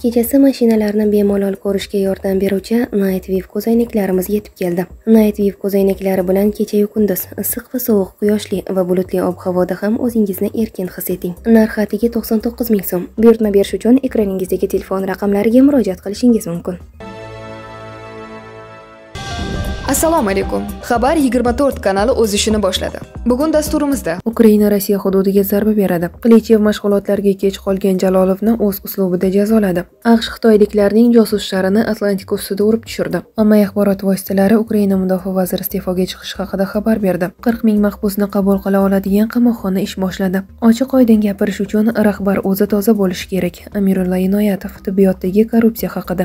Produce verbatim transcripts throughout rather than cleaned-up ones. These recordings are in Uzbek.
Kechasi mashinalarni bemalol ko'rishga yordam beruvchi Night View ko'zoynaklarimiz yetib keldi. Night View ko'zoynaklari bilan kecha-yu kunduz issiq va sovuq, quyoshli va bulutli ob-havoda ham o'zingizni erkin his eting. Narxi atigi to'qson to'qqiz ming so'm. Buyurtma berish uchun ekraningizdagi telefon raqamlariga murojaat qilishingiz mumkin. Assalomu alaykum. Xabar yigirma to'rt kanali o'z ishini boshladi. Bugun dasturimizda Ukraina Rossiya hududiga zarba beradi. Qilichev mashg'ulotlarga kech qolgan Jalolovni o'z uslubida jazoladi. AQSh xitoyliklarning josushlarini Atlantika ustida urib tushirdi. Ommaviy axborot vositalari Ukraina mudofaa vaziri iste'foga chiqishi haqida xabar berdi. qirq ming mahbusni qabul qila oladigan qamoqxona ish boshladi. Ochiq oydin gapirish uchun rahbar o'zi toza bo'lishi kerak. Amirulla Inoyatov tibbiyotdagi korrupsiya haqida.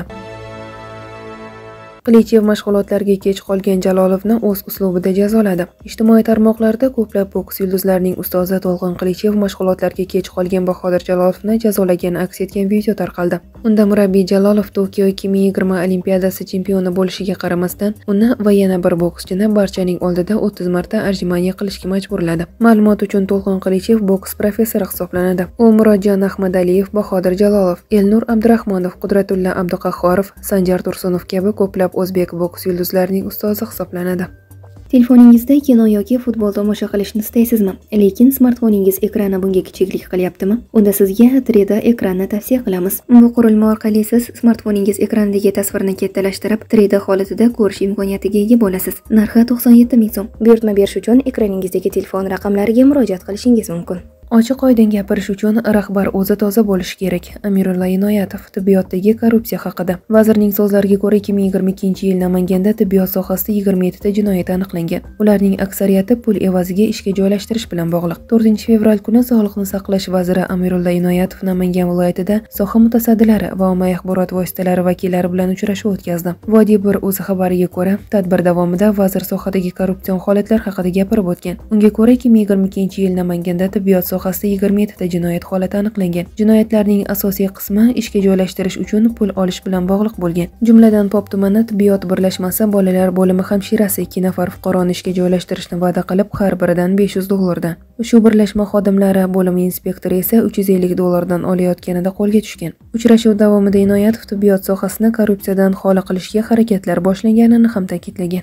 Qilichev mashg'ulotlarga kech qolgan Jalolovni o'z uslubida jazoladi. Ijtimoiy tarmoqlarda ko'plab boks yulduzlarining ustozi To'lqin Qilichev mashg'ulotlarga kech qolgan Bahodir Jalolovni jazolagani aks etgan video tarqaldi. Unda murabbiy Jalolov Tokio ikki ming yigirma Olimpiadasi chempioni bo'lishiga qaramasdan, uni va yana bir bokschini barchaning oldida o'ttiz marta arjimaniya qilishga majburladi. Ma'lumot uchun To'lqin Qilichev boks professori hisoblanadi. U Murodjon Ahmadaliyev, Bahodir Jalolov, Elnur Abdurahmonov, Qudratulla Abduqahhorov, Sanjar Tursunov kabi ko'plab o'zbek boks yulduzlarining ustozi hisoblanadi. Telefoningizda kino yoki futbol tomosha qilishni istaysizmi? Lekin smartfoningiz ekrani bunga kichiklik qilyaptimi? Unda sizga tri D ekranni tavsiya qilamiz. Bu qurilma orqali siz smartfoningiz ekranidagi tasvirni kattalashtirib, tri D holatida ko'rish imkoniyatiga ega bo'lasiz. Narxi to'qson yetti ming so'm. Buyurtma berish uchun ekraningizdagi telefon raqamlariga murojaat qilishingiz mumkin. Ochiq oydin gapirish uchun rahbar o'zi toza bo'lishi kerak. Amirulla Inoyatov tibbiyotdagi korrupsiya haqida. Vazirning so'zlariga ko'ra, ikki ming yigirma ikkinchi yil Namanganda tibbiyot sohasida yigirma yetti ta jinoyat aniqlangan. Ularning aksariyati pul evaziga ishga joylashtirish bilan bog'liq. to'rtinchi fevral kuni Sog'liqni saqlash vaziri Amirulla Inoyatov Namangan viloyatida soha mutasaddilari va ommaviy axborot vositalari vakillari bilan uchrashuv o'tkazdi. Vodiy bir o'zi xabariga ko'ra, tadbir davomida vazir sohadagi korrupsion holatlar haqida gapirib o'tgan. Unga ko'ra, ikki ming yigirma ikkinchi yil Namanganda tibbiyot sohasida yigirma yetti ta jinoyat holati aniqlangan. Jinoyatlarning asosiy qismi ishga joylashtirish uchun pul olish bilan bog'liq bo'lgan. Jumladan, Pop tumani tibbiyot birlashmasi bolalar bo'limi hamshirasi ikki nafar fuqaroni ishga joylashtirishni va'da qilib, har biridan besh yuz dollardan. Shu birlashma xodimlari bo'limi inspektori esa uch yuz ellik dollardan olayotganida qo'lga tushgan. Uchrashuv davomida Inoyatov tibbiyot sohasini korrupsiyadan xoli qilishga harakatlar boshlanganini ham ta'kidlagan.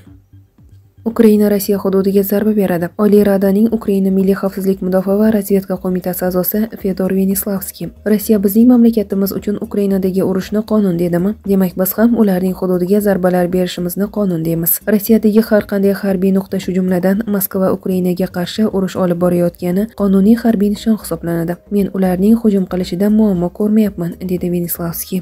Ukraina Rossiya hududiga zarba beradi. Oliy Radaning Ukraina Milliy xavfsizlik mudofaa va razvedka qo'mitasi a'zosi Fedor Venislavskiy: Rossiya bizning mamlakatimiz uchun Ukrainadagi urushni qonun dedimi? Demak, biz ham ularning hududiga zarbalar berishimizni qonun deymiz. Rossiyadagi har qanday harbiy nuqta, shu jumladan Moskva Ukrainaga qarshi urush olib borayotgani qonuniy harbiy nishon hisoblanadi. Men ularning hujum qilishidan muammo ko'rmayapman, dedi Venislavskiy.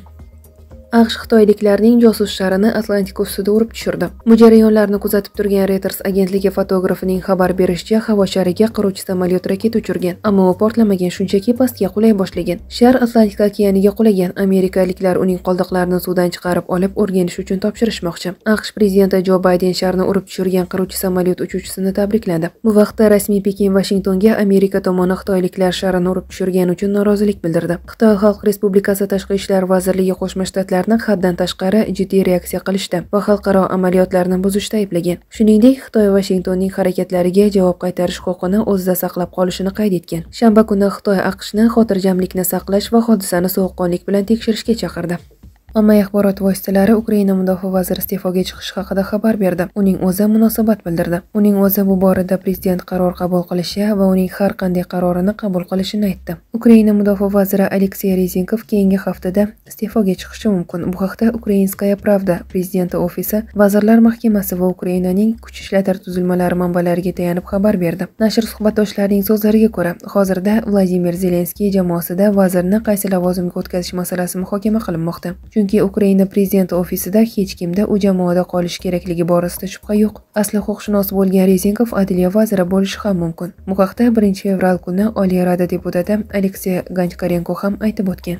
AQSh xitoyliklarning josuslarini Atlantika ustida urib tushirdi. Bu jarayonlarni kuzatib turgan Reuters agentligi fotografining xabar berishicha, havo shariga qiruvchi samolyot raket uchirgan, ammo u portlamagan, shunchaki pastga qulay boshlagan. Shar Atlantika okeaniga qulagan. Amerikaliklar uning qoldiqlarini suvdan chiqarib olib, o'rganish uchun topshirishmoqchi. AQSh prezidenti Jo Bayden sharni urib tushirgan qiruvchi samolyot uchuvchisini tabrikladi. Bu vaqtda rasmiy Pekin Vashingtonga Amerika tomoni xitoyliklar sharni urib tushirgani uchun norozilik bildirdi. Xitoy Xalq Respublikasi Tashqi ishlar vazirligi Qo'shma Shtatlar haddan tashqari jiddiy reaksiya qilishdi va xalqaro amaliyotlarni buzishda ayblagan. Shuningdek, Xitoy Vashingtonning harakatlariga javob qaytarish huquqini o'zida saqlab qolishini qayd etgan. Shanba kuni Xitoy AQShni xotirjamlikni saqlash va hodisani sovuqqonlik bilan tekshirishga chaqirdi. Ommaviy axborot vositalari Ukraina mudofaa vaziri iste'foga chiqishi haqida xabar berdi. Uning o'zi munosabat bildirdi. Uning o'zi bu borada prezident qaror qabul qilishi va uning har qanday qarorini qabul qilishini aytdi. Ukraina mudofaa vaziri Aleksey Rezinkov keyingi haftada iste'foga chiqishi mumkin. Bu haqda Ukrainskaya Pravda prezidenti ofisi, Vazirlar Mahkamasi va Ukrainaning kuch ishlatar tuzilmalari manbalariga tayanib xabar berdi. Nashr suhbatdoshlarining so'zlariga ko'ra, hozirda Vladimir Zelenskiy jamoasida vazirni qaysi lavozimga o'tkazish masalasi muhokama qilinmoqda. Chunki Ukraina prezidenti ofisida hech kimda u jamoada qolish kerakligi borasida shubha yo'q. Asli huquqshunos bo'lgan Rezinkov adliya vaziri bo'lishi ham mumkin. Bu haqda birinchi fevral kuni Oliy Rada deputati Aleksey Ganchkarenko ham aytib o'tgan.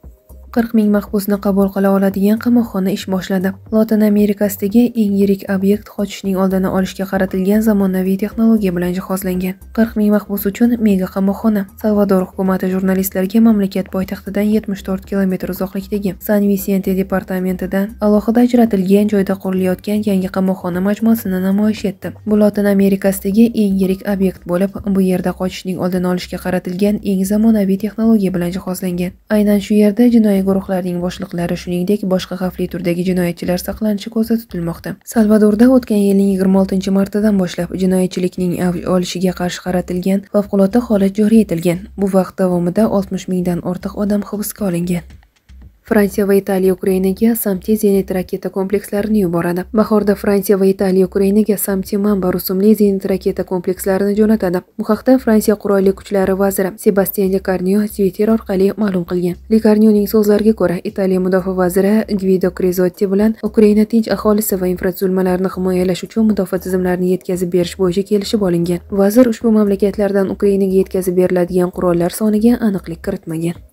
qirq ming mahbusni qabul qila oladigan qamoqxona ish boshladi. Lotin Amerikasidagi eng yirik obyekt qochishning oldini olishga qaratilgan zamonaviy texnologiya bilan jihozlangan. qirq ming mahbus uchun mega qamoqxona. Salvador hukumati jurnalistlarga mamlakat poytaxtidan yetmish to'rt kilometr uzoqlikdagi San Vicente departamentidan alohida ajratilgan joyda qurilayotgan yangi qamoqxona majmuasini namoyish etdi. Bu Lotin Amerikasidagi eng yirik obyekt bo'lib, bu yerda qochishning oldini olishga qaratilgan eng zamonaviy texnologiya bilan jihozlangan. Aynan shu yerda jinoyat jinoiy guruhlarning boshliqlari, shuningdek boshqa xavfli turdagi jinoyatchilar saqlanishi ko'zda tutilmoqda. Salvadorda o'tgan yilning yigirma oltinchi martidan boshlab jinoyatchilikning avj olishiga qarshi qaratilgan favqulodda holat joriy etilgan. Bu vaqt davomida oltmish mingdan ortiq odam hibsga olingan. Fransiya va Italiya Ukrainaga Samti zenit raketa komplekslarini yuboradi. Bahorda Fransiya va Italiya Ukrainaga Samti Mamba rusumli zenit raketa komplekslarini jo'natadi. Bu haqda Fransiya qurolli kuchlari vaziri Sebastien Lecornu Twitter orqali ma'lum qilgan. Lecornuning so'zlariga ko'ra, Italiya mudofaa vaziri Guido Crisotti bilan Ukraina tinch aholisi va infratuzilmalarni himoyalash uchun mudofaa tizimlarini yetkazib berish bo'yicha kelishib olingan. Vazir ushbu mamlakatlardan Ukrainaga yetkazib beriladigan qurollar soniga aniqlik kiritmagan.